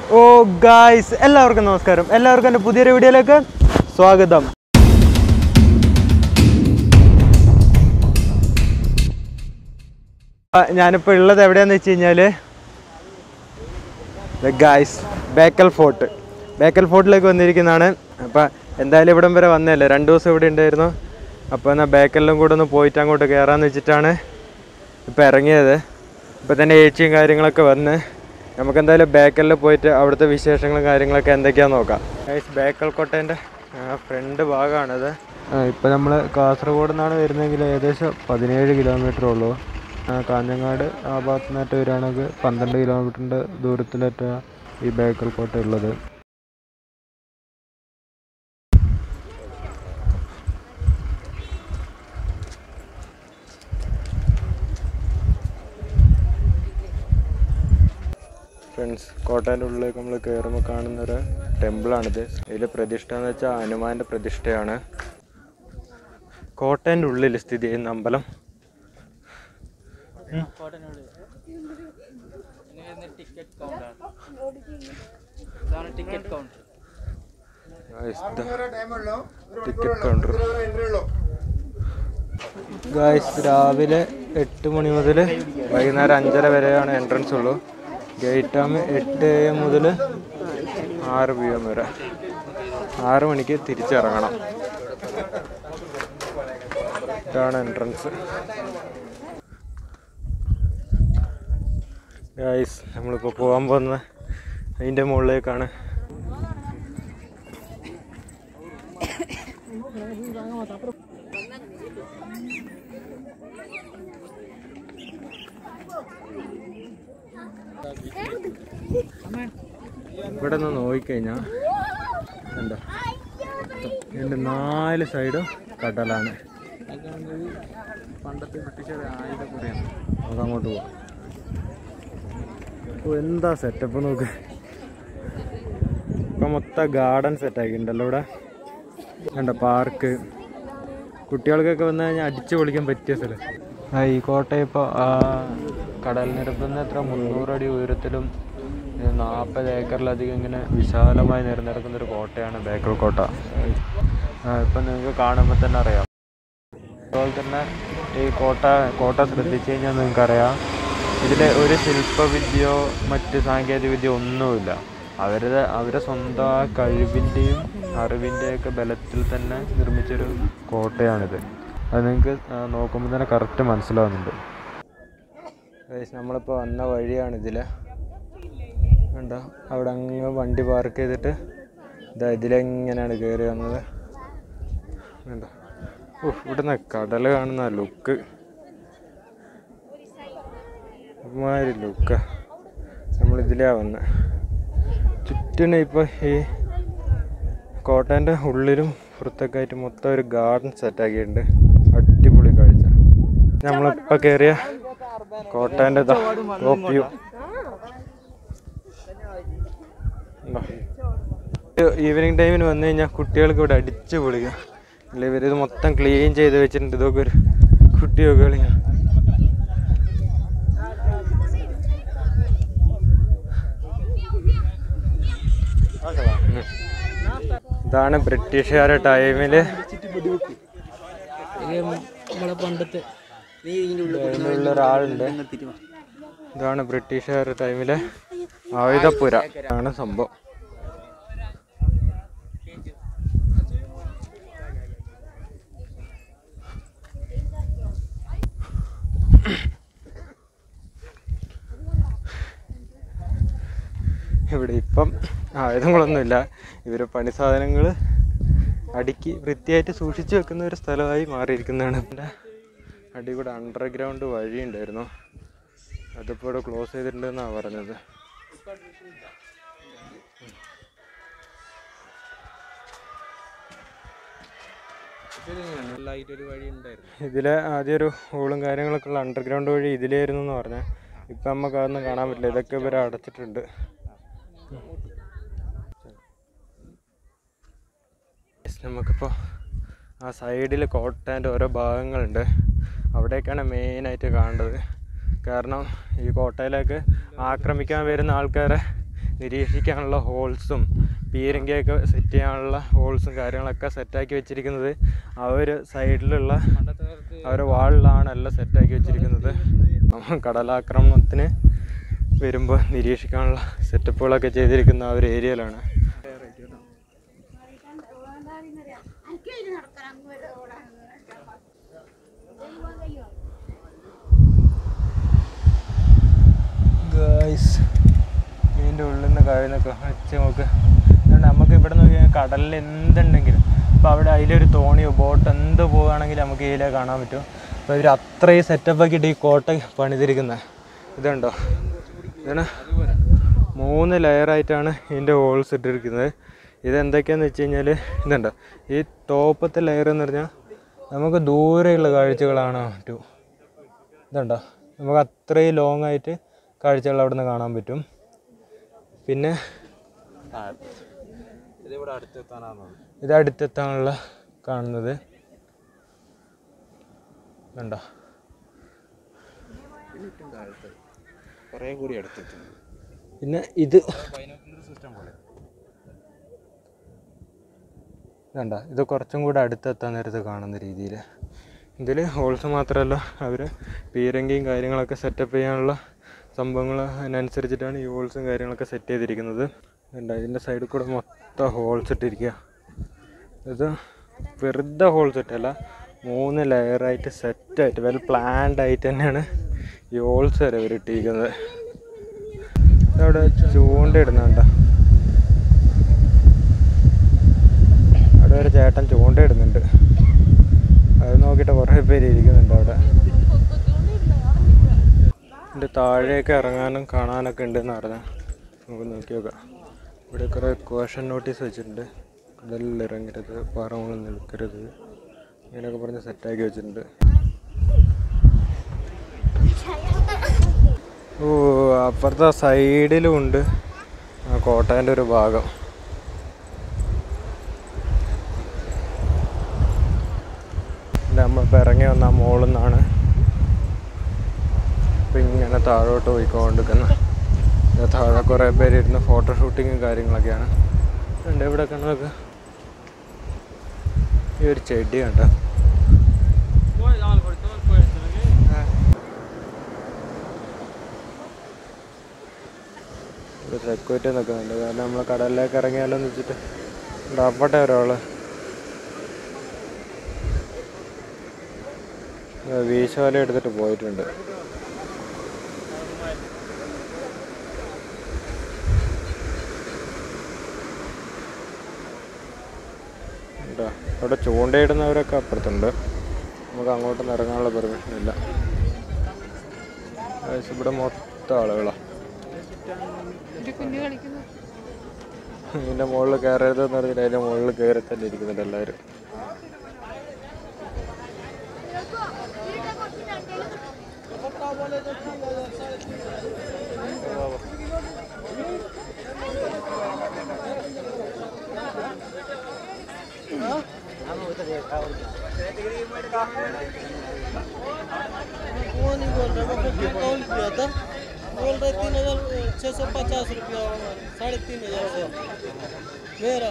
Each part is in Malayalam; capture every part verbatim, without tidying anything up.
ഓ ഗായ്സ്, എല്ലാവർക്കും നമസ്കാരം. എല്ലാവർക്കും എൻ്റെ പുതിയൊരു വീഡിയോയിലേക്ക് സ്വാഗതം. ഞാനിപ്പോൾ ഉള്ളത് എവിടെയാണെന്ന് വെച്ച് കഴിഞ്ഞാൽ ഗായ്സ് ബേക്കൽ ഫോർട്ട് ബേക്കൽ ഫോർട്ടിലേക്ക് വന്നിരിക്കുന്നതാണ്. അപ്പോൾ എന്തായാലും ഇവിടം വരെ വന്നതല്ലേ, രണ്ട് ദിവസം ഇവിടെ ഉണ്ടായിരുന്നു. അപ്പോൾ എന്നാൽ ബേക്കലിലും കൂടെ ഒന്ന് പോയിട്ട് അങ്ങോട്ട് കയറാമെന്ന് വെച്ചിട്ടാണ് ഇപ്പോൾ ഇറങ്ങിയത്. ഇപ്പോൾ തന്നെ ഏച്ചിയും കാര്യങ്ങളൊക്കെ വന്ന് നമുക്കെന്തായാലും ബേക്കലിൽ പോയിട്ട് അവിടുത്തെ വിശേഷങ്ങളും കാര്യങ്ങളൊക്കെ എന്തൊക്കെയാണെന്ന് നോക്കാം. ഗൈസ്, ബേക്കൽ കോട്ടേൻ്റെ ഫ്രണ്ട് ഭാഗമാണിത്. ഇപ്പോൾ നമ്മൾ കാസർഗോഡ് നിന്നാണ് വരുന്നതെങ്കിൽ ഏകദേശം പതിനേഴ് കിലോമീറ്റർ ഉള്ളൂ. കാഞ്ഞങ്ങാട് ആ ഭാഗത്തു നിന്നിട്ട് വരികയാണെങ്കിൽ പന്ത്രണ്ട് കിലോമീറ്ററിൻ്റെ ദൂരത്തിലായിട്ടാണ് ഈ ബേക്കൽ കോട്ട ഉള്ളത്. ഫ്രണ്ട്സ്, കോട്ടേൻ്റെ ഉള്ളിലേക്ക് നമ്മൾ കയറുമ്പോൾ കാണുന്നൊരു ടെമ്പിളാണിത്. ഇതിൽ പ്രതിഷ്ഠ എന്ന് വെച്ചാൽ ഹനുമാൻ്റെ പ്രതിഷ്ഠയാണ്. കോട്ടേൻ്റെ ഉള്ളിൽ സ്ഥിതി ചെയ്യുന്ന അമ്പലം. Ticket counter. ഗായ്സ്, രാവിലെ എട്ട് മണി മുതൽ വൈകുന്നേരം അഞ്ചര വരെയാണ് എൻട്രൻസ് ഉള്ളൂ. ഗേറ്റ് ടൈം എട്ട് എ എം മുതൽ ആറ് പി എം വരെ. ആറ് മണിക്ക് തിരിച്ചിറങ്ങണം. ഇതാണ് എൻട്രൻസ്. ഗൈസ്, നമ്മളിപ്പോൾ പോകാൻ പോകുന്നത് അതിൻ്റെ മുകളിലേക്കാണ്. ഇവിടെ നിന്ന് നോക്കിക്കഴിഞ്ഞാൽ എന്താ, എൻ്റെ നാല് സൈഡും കടലാണ്. പണ്ടത്തെ ബ്രിട്ടീഷുകാർ ആയുധപ്പുറയാണ്. അതങ്ങോട്ട് പോവാം. അപ്പോൾ എന്താ സെറ്റപ്പ് നോക്ക്. ഇപ്പം മൊത്തം ഗാർഡൻ സെറ്റാക്കിയിട്ടുണ്ടല്ലോ ഇവിടെ. കണ്ട പാർക്ക്, കുട്ടികൾക്കൊക്കെ വന്നു കഴിഞ്ഞാൽ അടിച്ചു പൊളിക്കാൻ പറ്റിയ സ്ഥലം. ആ ഈ കോട്ടയം ഇപ്പോൾ കടൽ നിരപ്പിൽ എത്ര മുന്നൂറടി ഉയരത്തിലും നാൽപ്പത് ഏക്കറിലധികം ഇങ്ങനെ വിശാലമായി നിരനിരക്കുന്നൊരു കോട്ടയാണ് ബേക്കൽ കോട്ട. ഇപ്പം നിങ്ങൾക്ക് കാണുമ്പോൾ തന്നെ അറിയാം. അതുപോലെ തന്നെ ഈ കോട്ട കോട്ട ശ്രദ്ധിച്ചു കഴിഞ്ഞാൽ നിങ്ങൾക്കറിയാം, ഇതിൽ ഒരു ശില്പവിദ്യയോ മറ്റ് സാങ്കേതിക വിദ്യ ഒന്നുമില്ല. അവരുടെ അവരുടെ സ്വന്തം കഴിവിൻ്റെയും അറിവിൻ്റെയൊക്കെ ബലത്തിൽ തന്നെ നിർമ്മിച്ചൊരു കോട്ടയാണിത്. അത് നിങ്ങൾക്ക് നോക്കുമ്പോൾ തന്നെ കറക്റ്റ് മനസ്സിലാവുന്നുണ്ട്. നമ്മളിപ്പോൾ വന്ന വഴിയാണിതിൽ. ഉണ്ടോ, അവിടെ അങ്ങ് വണ്ടി പാർക്ക് ചെയ്തിട്ട് ഇതാ ഇതിലെങ്ങനെയാണ് കയറി വന്നത്. ഉണ്ടോ, ഓ ഇവിടുന്ന് കടൽ കാണുന്ന ലുക്ക്, ഒരുമാതിരി ലുക്കാ. നമ്മളിതിലാ വന്നത്. ചുറ്റിനും ഇപ്പോൾ ഈ കോട്ടേൻ്റെ ഉള്ളിലും പുറത്തൊക്കെ ആയിട്ട് മൊത്തം ഒരു ഗാർഡൻ സെറ്റാക്കിയിട്ടുണ്ട്. അടിപൊളി കാഴ്ച. നമ്മളിപ്പോൾ കയറിയ കോട്ടേൻ്റെ ടോപ്പ് വ്യൂ. ഈവനിങ് ടൈമിന് വന്നു കഴിഞ്ഞാൽ കുട്ടികൾക്ക് ഇവിടെ അടിച്ച് പൊളിക്കാം. അല്ല, ഇവരിത് മൊത്തം ക്ലീൻ ചെയ്ത് വെച്ചിട്ടുണ്ട്. ഇതൊക്കെ ഒരു കുട്ടിയൊക്കെ കളിക്കാം. ഇതാണ് ബ്രിട്ടീഷുകാരുടെ ടൈമില് ഉള്ള ഒരാളുണ്ട്. ഇതാണ് ബ്രിട്ടീഷുകാരുടെ ടൈമിലെ ആയുധപ്പുര ആണ് സംഭവം. ഇവിടെ ഇപ്പം ആയുധങ്ങളൊന്നുമില്ല. ഇവർ പണി സാധനങ്ങൾ അടുക്കി വൃത്തിയായിട്ട് സൂക്ഷിച്ചു വെക്കുന്ന ഒരു സ്ഥലമായി മാറിയിരിക്കുന്നതാണ്. പിന്നെ അടികൂടെ അണ്ടർഗ്രൗണ്ട് വഴി ഉണ്ടായിരുന്നു, അതിപ്പോൾ ഇവിടെ ക്ലോസ് ചെയ്തിട്ടുണ്ടെന്നാണ് പറഞ്ഞത്. ഇതിലെ ആദ്യം ഒരു ഹോളും കാര്യങ്ങളൊക്കെ ഉള്ള അണ്ടർഗ്രൗണ്ട് വഴി ഇതിലായിരുന്നു എന്ന് പറഞ്ഞാൽ. ഇപ്പം നമുക്ക് അതൊന്നും കാണാൻ പറ്റില്ല. ഇതൊക്കെ ഇവർ അടച്ചിട്ടുണ്ട്. നമുക്കിപ്പോൾ ആ സൈഡിൽ കോട്ടേൻ്റെ ഓരോ ഭാഗങ്ങളുണ്ട്. അവിടേക്കാണ് മെയിനായിട്ട് കാണേണ്ടത്. കാരണം ഈ കോട്ടയിലേക്ക് ആക്രമിക്കാൻ വരുന്ന ആൾക്കാരെ നിരീക്ഷിക്കാനുള്ള ഹോൾസും പീരങ്കിയൊക്കെ സെറ്റ് ചെയ്യാനുള്ള ഹോൾസും കാര്യങ്ങളൊക്കെ സെറ്റാക്കി വെച്ചിരിക്കുന്നത് ആ ഒരു സൈഡിലുള്ള ആ ഒരു വാളിലാണ് എല്ലാം സെറ്റാക്കി വെച്ചിരിക്കുന്നത്. കടലാക്രമണത്തിന് വരുമ്പോൾ നിരീക്ഷിക്കാനുള്ള സെറ്റപ്പുകളൊക്കെ ചെയ്തിരിക്കുന്ന ആ ഒരു ഏരിയയിലാണ്. ഗായ്സ്, ഇതിൻ്റെ ഉള്ളിൽ നിന്ന് കഴിയുന്നൊക്കെ വെച്ച് നോക്ക്. അതുകൊണ്ട് നമുക്ക് ഇവിടെ നോക്കി കടലിൽ എന്തുണ്ടെങ്കിലും അപ്പോൾ അവിടെ അതിലൊരു തോണിയോ ബോട്ട് എന്ത് പോവുകയാണെങ്കിലും നമുക്ക് ഇതിലേ കാണാൻ പറ്റും. അപ്പോൾ ഇവർ അത്രയും സെറ്റപ്പ് ആക്കിയിട്ട് ഈ കോട്ട പണിതിരിക്കുന്നത് ഇതുണ്ടോ. ഇതിന് മൂന്ന് ലെയറായിട്ടാണ് ഇതിൻ്റെ ഹോൾസ് ഇട്ടിരിക്കുന്നത്. ഇതെന്തൊക്കെയാണെന്ന് വെച്ച് കഴിഞ്ഞാൽ ഇതുണ്ടോ, ഈ ടോപ്പത്തെ ലെയർ എന്ന് പറഞ്ഞാൽ നമുക്ക് ദൂരെയുള്ള കാഴ്ചകളാണ് പറ്റും. ഇതുണ്ടോ, നമുക്ക് അത്രയും ലോങ് ആയിട്ട് കാഴ്ചകൾ അവിടെ നിന്ന് കാണാൻ പറ്റും. പിന്നെ ഇത് അടുത്തെത്താനുള്ള കാണുന്നത് കണ്ടോ. പിന്നെ ഇത് വേണ്ട, ഇത് കുറച്ചും കൂടെ അടുത്തെത്താൻ നേരത്ത് കാണുന്ന രീതിയിൽ. ഇതിൽ ഹോൾസ് മാത്രമല്ല, അവർ പീരങ്കിയും കാര്യങ്ങളൊക്കെ സെറ്റപ്പ് ചെയ്യാനുള്ള സംഭവങ്ങൾ അതിനനുസരിച്ചിട്ടാണ് ഈ ഹോൾസും കാര്യങ്ങളൊക്കെ സെറ്റ് ചെയ്തിരിക്കുന്നത്. വേണ്ട, ഇതിൻ്റെ സൈഡിൽ കൂടെ മൊത്തം ഹോൾസ് ഇട്ടിരിക്കുക. ഇത് വെറുതെ ഹോൾസ് ഇട്ടല്ല, മൂന്ന് ലെയറായിട്ട് സെറ്റായിട്ട് വെൽ പ്ലാൻഡ് ആയിട്ട് തന്നെയാണ് ഈ ഹോൾസ് വരെ ഇവർ ഇട്ടിരിക്കുന്നത്. അവിടെ ചൂണ്ടയിടുന്നുണ്ടോ, അവിടെ ഒരു ചേട്ടൻ ചൂണ്ടയിടുന്നുണ്ട്. അത് നോക്കിയിട്ട് കുറേ പേര് ഇരിക്കുന്നുണ്ട് അവിടെ. ഇതിൻ്റെ താഴെയൊക്കെ ഇറങ്ങാനും കാണാനൊക്കെ ഉണ്ടെന്ന് പറഞ്ഞാൽ നമുക്ക് നോക്കി നോക്കാം. ഇവിടെ കുറേ കോഷൻ നോട്ടീസ് വെച്ചിട്ടുണ്ട്. കടലിൽ ഇറങ്ങരുത്, പാറമുകളിൽ നിൽക്കരുത്, ഇങ്ങനെയൊക്കെ പറഞ്ഞ് സെറ്റാക്കി വെച്ചിട്ടുണ്ട്. ഓ, അപ്പുറത്തെ സൈഡിലും ഉണ്ട് ആ കോട്ടേൻ്റെ ഒരു ഭാഗം. നമ്മളിപ്പോൾ ഇറങ്ങി വന്ന മോളിൽ നിന്നാണ് ഇപ്പം ഇങ്ങനെ താഴോട്ട് പോയിക്കൊണ്ടിരിക്കുന്നത്. താഴെ കുറേ പേര് ഇരുന്ന് ഫോട്ടോ ഷൂട്ടിങ്ങും കാര്യങ്ങളൊക്കെയാണ്. ഉണ്ട് ഇവിടെ കണ്ടൊക്കെ ഈ ഒരു ചെടി കണ്ടോ. ഇവിടെ സെക്യൂരിറ്റി നിൽക്കുന്നുണ്ട്, കാരണം നമ്മൾ കടലിലേക്ക് ഇറങ്ങിയാലോ എന്ന് വെച്ചിട്ട്. അവിടെ ഒരാള് വീശാല എടുത്തിട്ട് പോയിട്ടുണ്ട്. അവിടെ ചൂണ്ടയിടുന്നവരൊക്കെ അപ്പുറത്തുണ്ട്. നമുക്ക് അങ്ങോട്ടൊന്നും ഇറങ്ങാനുള്ള പെർമിഷൻ ഇല്ല. ഇവിടെ മൊത്തം ആളുകളാണ്. ഇതിൻ്റെ മുകളിൽ കയറരുതെന്ന് പറഞ്ഞിട്ട് അതിൻ്റെ മുകളിൽ കയറി തന്നെ ഇരിക്കുന്നുണ്ട് എല്ലാവരും. बोल रहे तीन हजार छः सौ पचास रुपया साढ़े तीन हजार से मेरा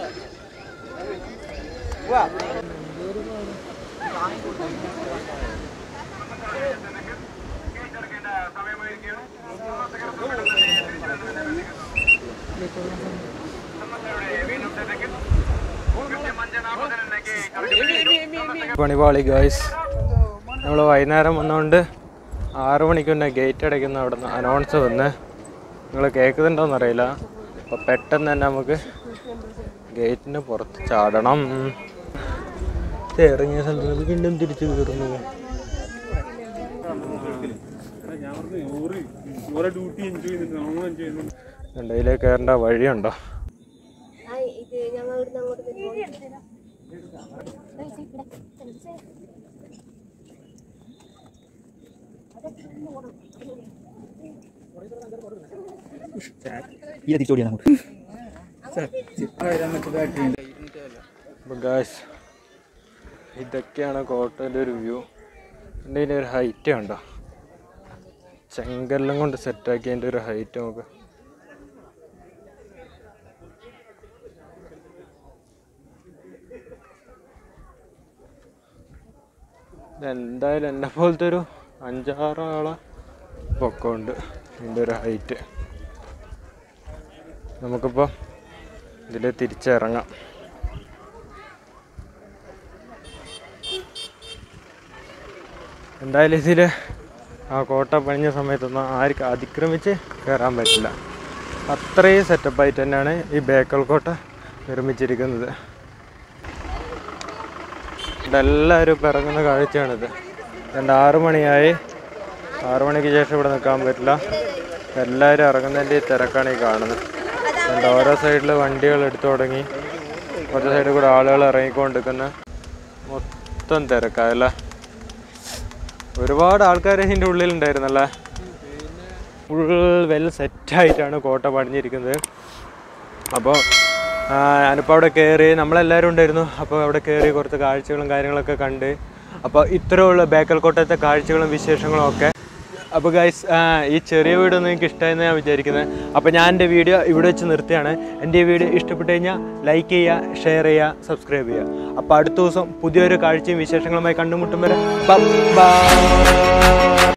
പണിപാളി ഗായ്സ്. നമ്മൾ വൈകുന്നേരം വന്നുകൊണ്ട് ആറു മണിക്ക് തന്നെ ഗേറ്റ് അടയ്ക്കുന്ന അവിടെ നിന്ന് അനൗൺസ് വന്ന്, നിങ്ങൾ കേൾക്കുന്നുണ്ടോയെന്നറിയില്ല. അപ്പോൾ പെട്ടെന്ന് തന്നെ നമുക്ക് ഗേറ്റിന് പുറത്ത് ചാടണം. ഇറങ്ങിയ സ്ഥലത്ത് വീണ്ടും തിരിച്ചു കയറുന്നു. ഇതിലേക്ക് കയറേണ്ട വഴിയുണ്ടോ? ഇതൊക്കെയാണ് കോട്ടയുടെ ഒരു വ്യൂ. എൻ്റെ ഇതിൻ്റെ ഒരു ഹൈറ്റ് കണ്ടോ, ചെങ്കല്ലും കൊണ്ട് സെറ്റാക്കിയതിൻ്റെ ഒരു ഹൈറ്റ് നമുക്ക്. എന്തായാലും എന്നെ പോലത്തെ ഒരു അഞ്ചാറാളെ പൊക്കമുണ്ട് ഇതിൻ്റെ ഒരു ഹൈറ്റ്. നമുക്കിപ്പോൾ ഇതിൽ തിരിച്ചിറങ്ങാം. എന്തായാലും ഇതിൽ ആ കോട്ട പണിഞ്ഞ സമയത്തൊന്നും ആർക്കും അതിക്രമിച്ച് കയറാൻ പറ്റില്ല. അത്രയും സെറ്റപ്പായിട്ട് തന്നെയാണ് ഈ ബേക്കൽ കോട്ട നിർമ്മിച്ചിരിക്കുന്നത്. ഇവിടെ എല്ലാവരും ഇപ്പം ഇറങ്ങുന്ന കാഴ്ചയാണിത്. രണ്ട് ആറു മണിയായി. ആറു മണിക്ക് ശേഷം ഇവിടെ നിൽക്കാൻ പറ്റില്ല. എല്ലാവരും ഇറങ്ങുന്നതിൻ്റെ തിരക്കാണ് ഈ കാണുന്നത്. രണ്ട് ഓരോ സൈഡിൽ വണ്ടികൾ എടുത്തു തുടങ്ങി. ഓരോ സൈഡിൽ കൂടെ ആളുകൾ ഇറങ്ങിക്കൊണ്ടിരിക്കുന്ന മൊത്തം തിരക്കായല്ലേ. ഒരുപാട് ആൾക്കാർ ഇതിൻ്റെ ഉള്ളിലുണ്ടായിരുന്നല്ലേ. ഫുൾ വെൽ സെറ്റായിട്ടാണ് കോട്ട പണിഞ്ഞിരിക്കുന്നത്. അപ്പോൾ ഞാനിപ്പോൾ അവിടെ കയറി, നമ്മളെല്ലാവരും ഉണ്ടായിരുന്നു. അപ്പോൾ അവിടെ കയറി കുറച്ച് കാഴ്ചകളും കാര്യങ്ങളൊക്കെ കണ്ട്. അപ്പോൾ ഇത്രയുള്ള ബേക്കൽ കോട്ടയത്തെ കാഴ്ചകളും വിശേഷങ്ങളും ഒക്കെ. അപ്പോൾ ഗൈസ്, ഈ ചെറിയ വീഡിയോ ഒന്നും എനിക്ക് ഇഷ്ടമായെന്ന് ഞാൻ വിചാരിക്കുന്നത്. അപ്പോൾ ഞാൻ എൻ്റെ വീഡിയോ ഇവിടെ വെച്ച് നിർത്തിയാണ്. എൻ്റെ ഈ വീഡിയോ ഇഷ്ടപ്പെട്ട് കഴിഞ്ഞാൽ ലൈക്ക് ചെയ്യുക, ഷെയർ ചെയ്യുക, സബ്സ്ക്രൈബ് ചെയ്യുക. അപ്പോൾ അടുത്ത ദിവസം പുതിയൊരു കാഴ്ചയും വിശേഷങ്ങളുമായി കണ്ടുമുട്ടും വരെ ബൈ.